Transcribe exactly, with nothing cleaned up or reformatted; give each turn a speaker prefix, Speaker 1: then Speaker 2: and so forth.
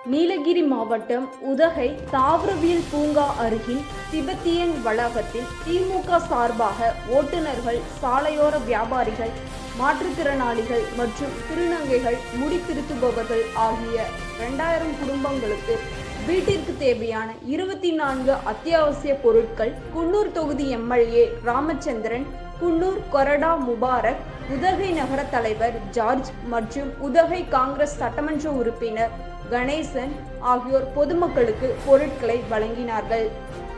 Speaker 1: நீலகிரி மாவட்டம் உதகை தாவரவியல் பூங்கா அருகில் திபெத்தியன் வளாகத்தில் திமுக சார்பாக ஓட்டுநர்கள், சாலையோர வியாபாரிகள், மாற்றுத்திறனாளிகள் மற்றும் திருநங்கைகள், முடித்திருத்துபவர்கள் ஆகிய இரண்டாயிரம் குடும்பங்களுக்கு வீட்டிற்கு தேவையான இருபத்தி நான்கு அத்தியாவசிய பொருட்கள் குன்னூர் தொகுதி எம்எல்ஏ ராமச்சந்திரன், குன்னூர் கொறடா முபாரக், உதகை நகர தலைவர் ஜார்ஜ் மற்றும் உதகை காங்கிரஸ் சட்டமன்ற உறுப்பினர் கணேசன் ஆகியோர் பொதுமக்களுக்கு பொருட்களை வழங்கினார்கள்.